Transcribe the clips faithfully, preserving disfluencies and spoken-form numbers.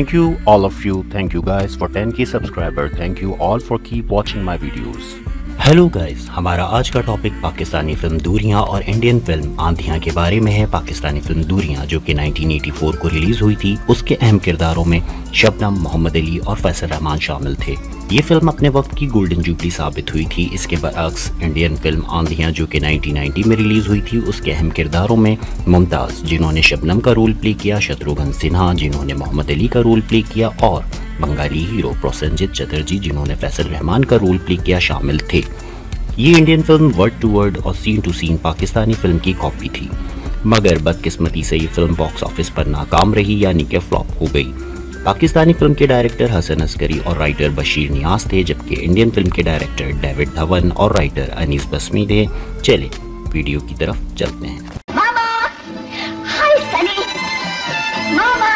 Thank you all of you. Thank you guys for ten K subscriber. Thank you all for keep watching my videos. Hello guys, हमारा आज का topic Pakistani film दूरियां और Indian film आंधियां के बारे में है। पाकिस्तानी फिल्म दूरियां जो कि नाइनटीन एटी फोर को रिलीज हुई थी, उसके अहम किरदारों में शबनम, मोहम्मद अली और फैसल रहमान शामिल थे। ये फिल्म अपने वक्त की गोल्डन जुबली साबित हुई थी। इसके बरअक्स इंडियन फिल्म आंधियां जो कि नाइनटीन नाइंटी में रिलीज हुई थी, उसके अहम किरदारों में मुमताज जिन्होंने शबनम का रोल प्ले किया, शत्रुघ्न सिन्हा जिन्होंने मोहम्मद अली का रोल प्ले किया और बंगाली हीरो प्रोसेनजीत चटर्जी जिन्होंने फैसल रहमान का रोल प्ले किया शामिल थे। ये Indian film word to word और scene to scene Pakistani film की कॉपी थी, मगर बदकिस्मती से ये फिल्म बॉक्स ऑफिस पर नाकाम रही, यानी कि फ्लॉप हो गई। पाकिस्तानी फिल्म के डायरेक्टर हसन अस्करी और राइटर बशीर नियाज थे, जबकि इंडियन फिल्म के डायरेक्टर डेविड धवन और राइटर अनीस बस्मी थे। चले वीडियो की तरफ चलते हैं। मामा, हाय सनी, मामा,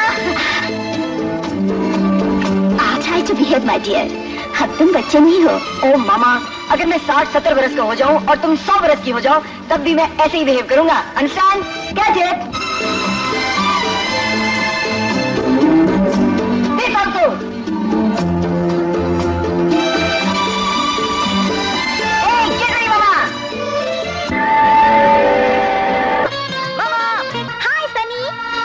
आज I to behave my dear. अब तुम बच्चे नहीं हो। ओ मामा, अगर मैं साठ सत्तर बरस का हो जाऊं और तुम सौ बरस की हो जाओ, तब भी मैं ऐसे ही बिहेव करूंगा। अंडरस्टैंड? Get it? बेफालतू। ए, गेट रेडी मामा। मामा, हाय सनी।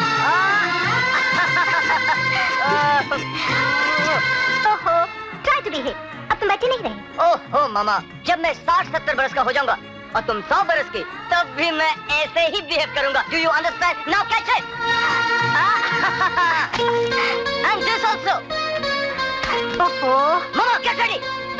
ओहो, ट्राई टू बिहेव। अब तुम बच्चे नहीं रहे। ओहो मामा, जब मैं साठ सत्तर बरस का हो जाऊंगा और तुम सौ बरस की, तब भी मैं ऐसे ही बिहेव करूंगा। Do you understand? Now catch it. And this also. ओहो मामा, गेट रेडी।